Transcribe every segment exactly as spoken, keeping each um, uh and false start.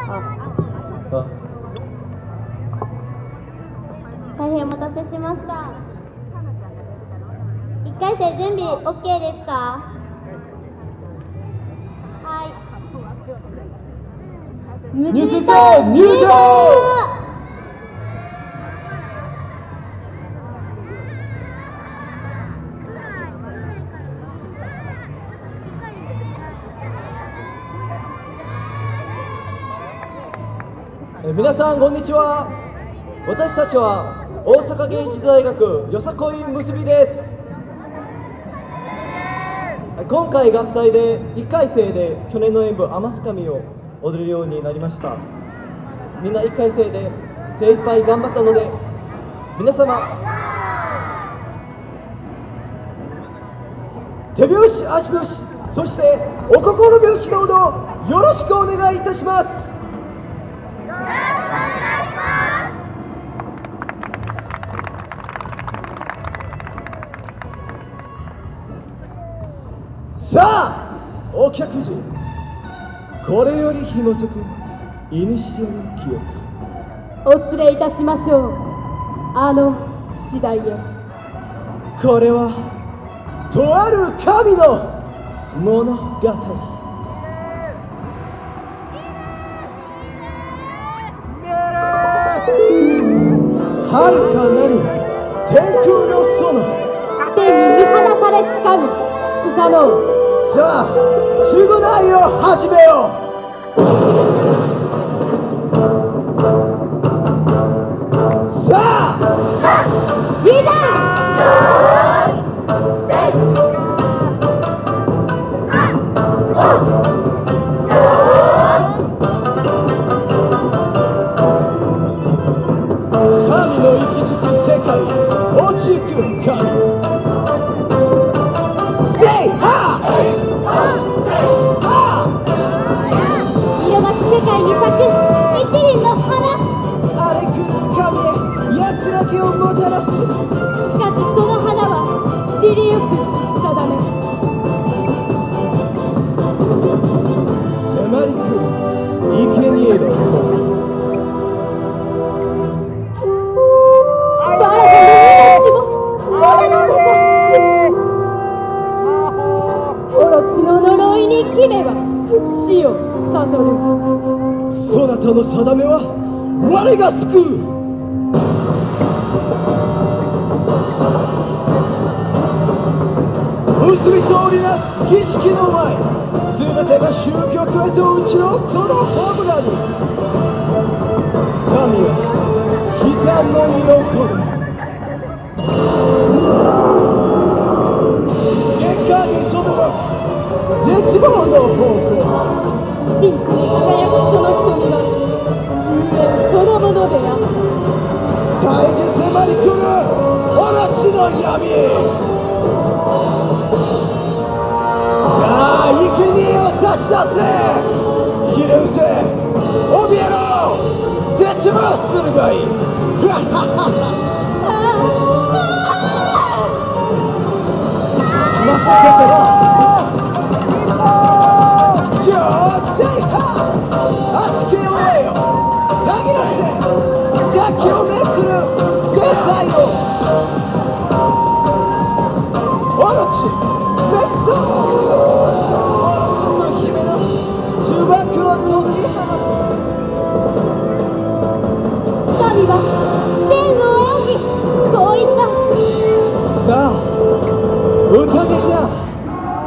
あ、 大変お待たせしました。いっかいせい準備 オーケー ですか？はい。 水と入場。え皆さんこんにちは。私たちは大阪芸術大学よさこい結びです。今回合祭でいっかいせいで去年の演舞「天地神」を踊れるようになりました。みんないっかいせいで精一杯頑張ったので、皆様手拍子足拍子、そしてお心拍子のほどよろしくお願いいたします。さあお客人、これより紐解く古の記憶、 お連れいたしましょう、あの時代へ。 これはとある神の物語。遥かなる天空の園、 天に見放されし神スサノオ。 さあ償いを始めよう。さあいざ神の息づく世界落ちゆく神、セイハー色が世界に咲く一輪の花。 荒れ狂う神へ安らぎをもたらす。 しかしその花は散りゆく定め。 迫り来る生贄の声、 誰かの命も無駄なのじゃ。オロチの呪いに決めば死を悟る。 そなたの定めは我が救う。結び通りなす儀式の前、全てが終局へと打ちのその炎に、神は悲願の喜び、月下にとどろく絶望の方向、 真紅に輝くその瞳は終焉そのものである。 大事迫り来るオロチの闇。さあ生贄を差し出せ、ひれ伏せ、怯えろ、絶望するがいい。待ってたろ。よーせいははちきを終えよ、たぎらせ邪気を滅する制裁を。オロチ滅相、オロチの姫の呪縛を解き放つ。 神は天を仰ぎこう言った。 さあ宴じゃ。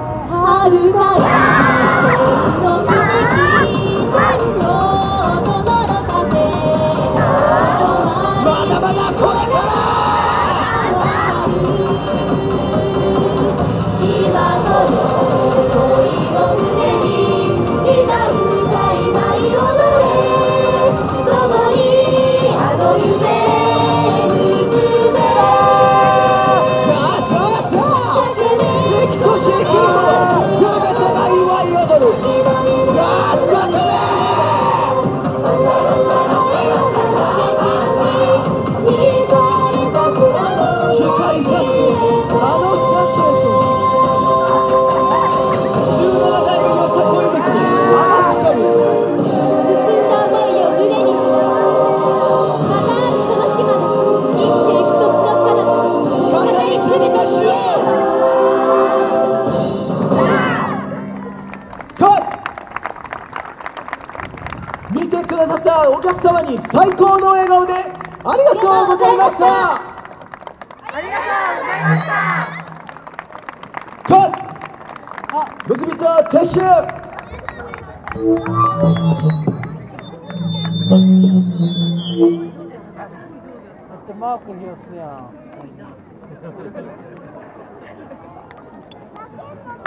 様に最高の笑顔でありがとうございました。 ありがとうございました。 カット。結びと撤収。 マークに押すやん。